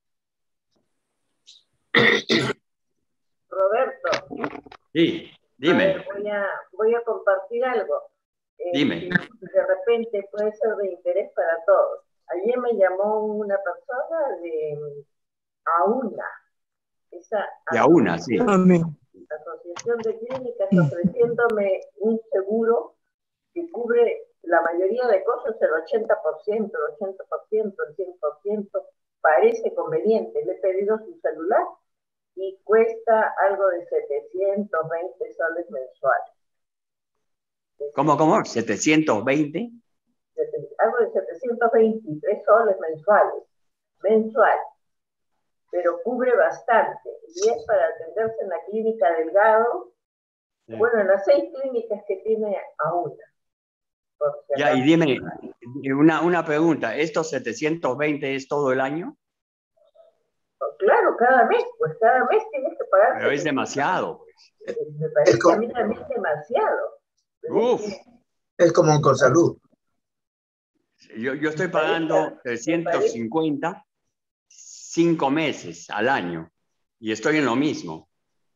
Roberto. Sí, dime. Ver, voy, a, voy a compartir algo. Eh, Dime. De repente puede ser de interés para todos. Ayer me llamó una persona de AUNA. Esa de AUNA, sí. Asociación de Clínicas, ofreciéndome un seguro que cubre la mayoría de cosas, el ochenta por ciento, el ochenta por ciento, el cien por ciento. Parece conveniente. Le he pedido su celular y cuesta algo de setecientos veinte soles mensuales. ¿Cómo, cómo? ¿setecientos veinte? Algo de setecientos veintitrés soles mensuales. Mensual. Pero cubre bastante. Y es para atenderse en la clínica Delgado. Sí. Bueno, en las seis clínicas que tiene AUNA. Ya, y dime, una, una pregunta. ¿Estos setecientos veinte es todo el año? Claro, cada mes, pues cada mes tienes que pagar. Pero es demasiado, pues. Me parece que a mí también es demasiado. Uf. Es como un Consalud. Yo, yo estoy pagando trescientos cincuenta, cinco meses al año, y estoy en lo mismo.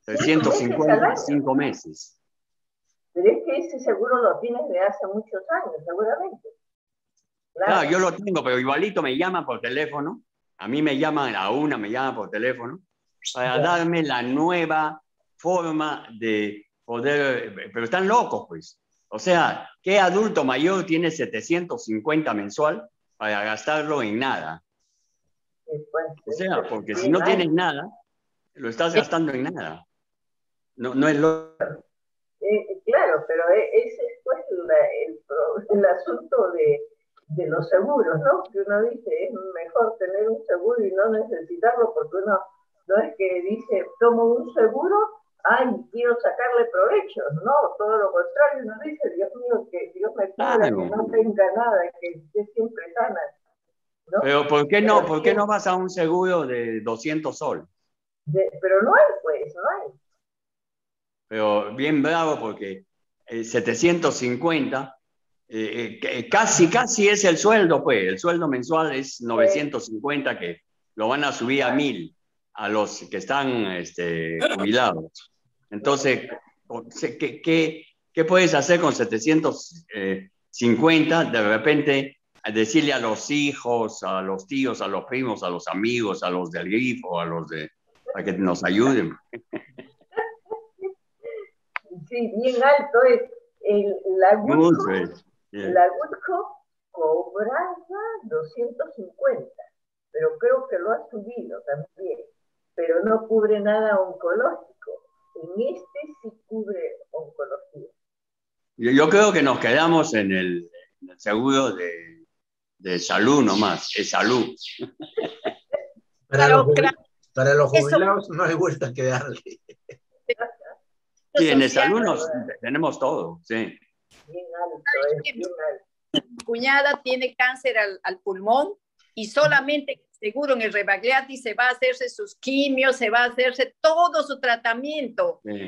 trescientos cincuenta, cinco meses. Pero es que ese seguro lo tienes de hace muchos años, seguramente. Claro. Claro, yo lo tengo, pero igualito me llaman por teléfono. A mí me llaman, a una me llaman por teléfono para darme la nueva forma de poder, pero están locos, pues. O sea, ¿qué adulto mayor tiene setecientos cincuenta mensual para gastarlo en nada? O sea, porque si no tienes nada, lo estás gastando en nada. No, no es lo... Eh, claro, pero ese es pues la, el, el asunto de, de los seguros, ¿no? Que uno dice, es mejor tener un seguro y no necesitarlo, porque uno no es que dice, tomo un seguro, ay, quiero sacarle provecho. No, todo lo contrario, uno dice, Dios mío, que Dios me cubra, claro, que no tenga nada, que esté siempre sana, ¿no? Pero ¿por qué no, ¿por qué no vas a un seguro de doscientos soles? De, pero no hay, pues, no hay. Pero bien bravo, porque eh, setecientos cincuenta, eh, eh, casi, casi es el sueldo, pues. El sueldo mensual es novecientos cincuenta, que lo van a subir a mil a los que están este, jubilados. Entonces, ¿qué, qué, ¿qué puedes hacer con setecientos cincuenta? De repente, decirle a los hijos, a los tíos, a los primos, a los amigos, a los del grifo, a los de... para que nos ayuden. Sí, bien alto es. El, la Gulco, la Gulco cobraba doscientos cincuenta, pero creo que lo ha subido también, pero no cubre nada oncológico. En este sí cubre oncología. Yo, yo creo que nos quedamos en el, en el seguro de, de salud nomás, es salud. Para los, para los jubilados no hay vuelta a quedarle. Sí, en el salud nos, tenemos todo, sí. Bien alto, es bien alto. Mi cuñada tiene cáncer al, al pulmón y solamente seguro en el Rebagliati se va a hacerse sus quimios, se va a hacerse todo su tratamiento. Sí,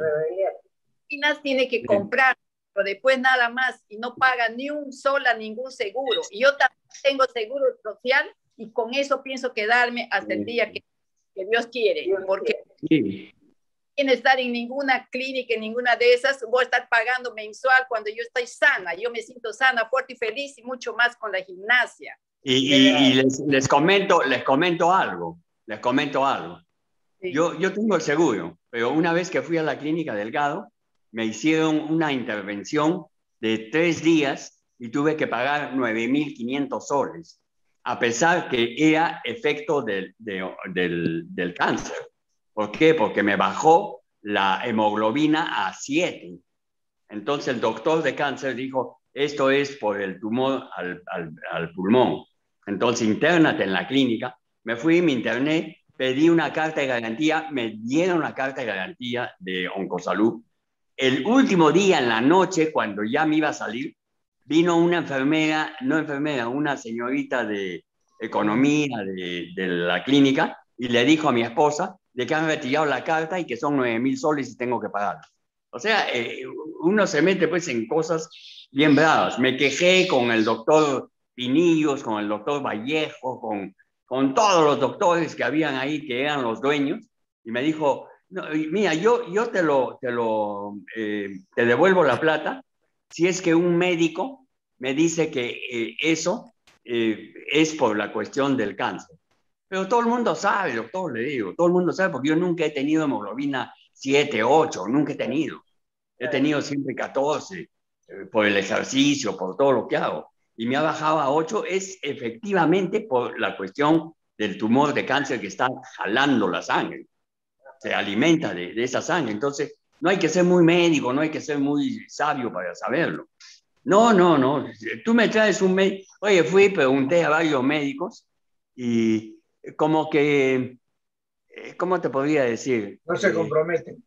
sí. Tiene que comprar, pero después nada más, y no paga ni un sola ningún seguro. Y yo también tengo seguro social y con eso pienso quedarme hasta el día que, que Dios quiere, porque... Sí. Estar en ninguna clínica, en ninguna de esas, voy a estar pagando mensual cuando yo estoy sana, yo me siento sana, fuerte y feliz, y mucho más con la gimnasia. Y, y, y les, les, comento, les comento algo, les comento algo. Sí. Yo, yo tengo el seguro, pero una vez que fui a la clínica Delgado, me hicieron una intervención de tres días y tuve que pagar nueve mil quinientos soles, a pesar que era efecto del, de, del, del cáncer. ¿Por qué? Porque me bajó la hemoglobina a siete. Entonces el doctor de cáncer dijo, esto es por el tumor al, al, al pulmón. Entonces intérnate en la clínica. Me fui, me interné, pedí una carta de garantía, me dieron una carta de garantía de Oncosalud. El último día en la noche, cuando ya me iba a salir, vino una enfermera, no enfermera, una señorita de economía de, de la clínica y le dijo a mi esposa de que han retirado la carta y que son nueve mil soles y tengo que pagar. O sea, eh, uno se mete pues en cosas bien bravas. Me quejé con el doctor Pinillos, con el doctor Vallejo, con, con todos los doctores que habían ahí, que eran los dueños, y me dijo, no, mira, yo, yo te, lo, te, lo, eh, te devuelvo la plata si es que un médico me dice que eh, eso eh, es por la cuestión del cáncer. Pero todo el mundo sabe, doctor, le digo, todo el mundo sabe, porque yo nunca he tenido hemoglobina siete, ocho, nunca he tenido. He tenido siempre catorce, eh, por el ejercicio, por todo lo que hago. Y me ha bajado a ocho, es efectivamente por la cuestión del tumor de cáncer que está jalando la sangre. Se alimenta de, de esa sangre. Entonces, no hay que ser muy médico, no hay que ser muy sabio para saberlo. No, no, no. Tú me traes un médico. Oye, fui, pregunté a varios médicos y... como que, ¿cómo te podría decir? No se comprometen.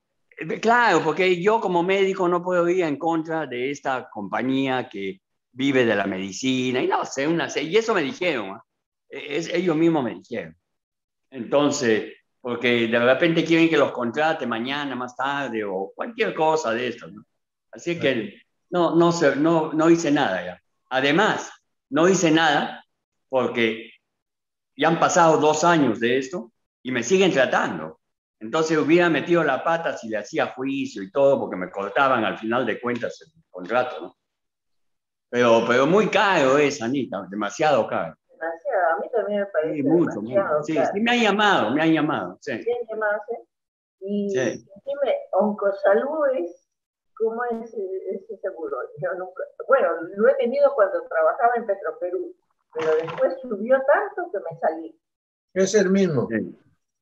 Eh, claro, porque yo como médico no puedo ir en contra de esta compañía que vive de la medicina, y no sé, una sé, y eso me dijeron, ¿eh? es, ellos mismos me dijeron. Entonces, porque de repente quieren que los contrate mañana, más tarde, o cualquier cosa de esto, ¿no? Así que no, no, no, no hice nada ya. Además, no hice nada porque... ya han pasado dos años de esto y me siguen tratando. Entonces hubiera metido la pata si le hacía juicio y todo, porque me cortaban al final de cuentas el contrato, ¿no? Pero, pero muy caro es, Anita, demasiado caro. Demasiado, a mí también me parece Sí, mucho, demasiado mucho. Sí, caro. sí, me han llamado, me han llamado. Sí. Bien llamados, ¿eh? Y Sí. dime, Oncosalud es, ¿cómo es ese seguro? Yo nunca, bueno, lo he tenido cuando trabajaba en Petroperú, pero después subió tanto que me salí. Es el mismo. Sí.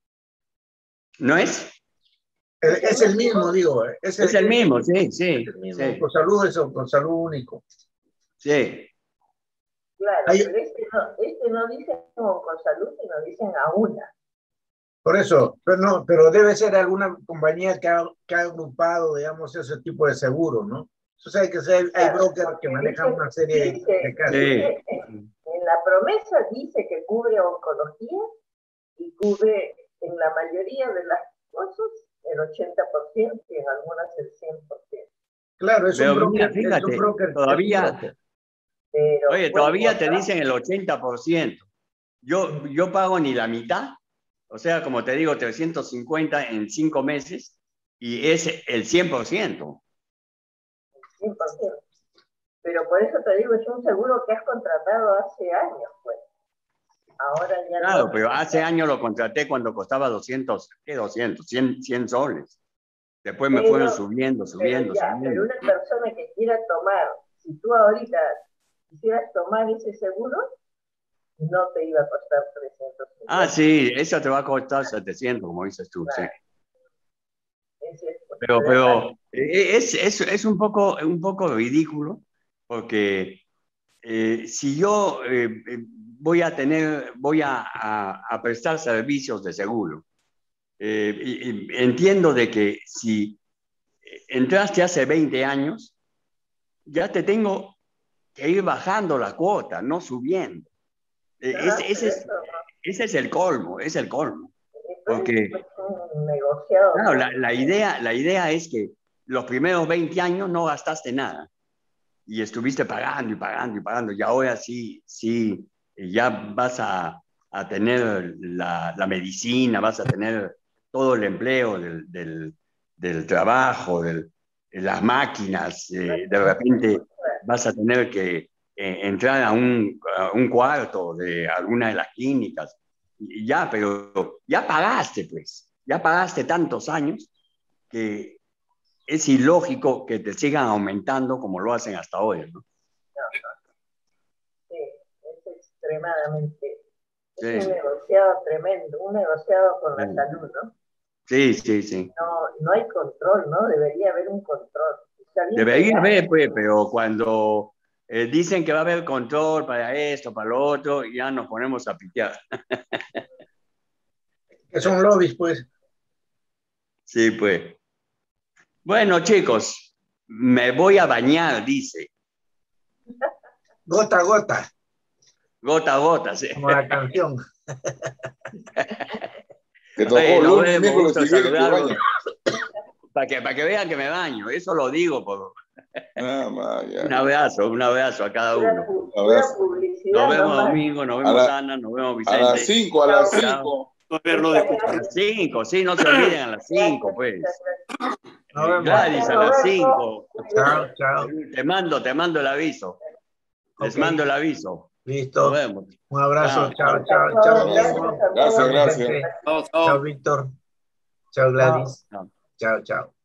¿No es? Es, es el mismo, digo. Es el, Es el mismo, sí, sí. Es el mismo. Sí. Con salud es con salud único. Sí. Claro, Hay, pero este no, este no dice Oncosalud, sino dicen a una. Por eso, pero, no, pero debe ser alguna compañía que ha, que ha agrupado, digamos, ese tipo de seguro, ¿no? Entonces hay que ser, hay brokers que manejan una serie dice, de casos. Sí. Dice, en, en la promesa dice que cubre oncología y cubre en la mayoría de las cosas el ochenta por ciento y en algunas el cien por ciento. Claro, es Pero un broker. mira, fíjate, es un broker todavía, es un broker. Pero oye, fue todavía te otra. dicen el ochenta por ciento. Yo, yo pago ni la mitad, o sea, como te digo, trescientos cincuenta en cinco meses y es el cien por ciento. cien por ciento. Pero por eso te digo, es un seguro que has contratado hace años, pues. Ahora ya Claro, no. pero hace años lo contraté cuando costaba doscientos, ¿qué doscientos? cien, cien soles. Después me Pero- fueron subiendo, subiendo, Pero ya, subiendo. pero una persona que quiera tomar, si tú ahorita quisieras tomar ese seguro, no te iba a costar trescientos cincuenta. Ah, sí, eso te va a costar setecientos, como dices tú, sí. Ese es, pues, Pero, pero pero eh, es, es, es un, poco, un poco ridículo porque eh, si yo eh, eh, voy a tener, voy a, a, a prestar servicios de seguro, eh, y, y entiendo de que si entraste hace veinte años, ya te tengo que ir bajando la cuota, no subiendo. Eh, Ah, ese, ese, pero es, eso, ese es el colmo, es el colmo. entonces, Porque, pues, un negociado. claro, la, la, idea, la idea es que los primeros veinte años no gastaste nada y estuviste pagando y pagando y pagando y ahora sí, sí, ya vas a, a tener la, la medicina, vas a tener todo el empleo del, del, del trabajo, del, de las máquinas, eh, de repente vas a tener que eh, entrar a un, a un cuarto de alguna de las clínicas. Y ya, pero ya pagaste, pues, ya pagaste tantos años que es ilógico que te sigan aumentando como lo hacen hasta hoy, ¿no? Sí, es extremadamente, Sí. es un negociado tremendo, un negociado con la Sí. salud, ¿no? Sí, sí, sí. No, no hay control, ¿no? Debería haber un control. Está bien Debería que haber, pues, pero cuando eh, dicen que va a haber control para esto, para lo otro, ya nos ponemos a pitear. Que son lobbies, pues. Sí, pues. Bueno, chicos, me voy a bañar, dice. Gota a gota, Gota a gota, sí. como la canción. Te tocó Oye, nos lunes, vemos, miércoles gusto y viernes te saludarlos. bañas. Para que, para que vean que me baño, eso lo digo. Por... Nada más, ya. Un abrazo, un abrazo a cada pura, uno. pu- A pura ver. publicidad. Nos vemos nomás. domingo, nos A vemos la- Ana, nos vemos A Vicente. las cinco, a las Chao. cinco. No verlo de A las cinco, sí, no se olviden a las cinco, pues. Nos vemos. Gladys, a las cinco. Chao, chao. Te mando, te mando el aviso. Les Ok. mando el aviso. Nos Listo. vemos. Un abrazo. Chao. Chao, chao, chao. Gracias, Guillermo. Gracias, Chao, gracias. Vicente. Chao, Chao, chao. Víctor. Chao, Gladys. Chao. Chao, chao.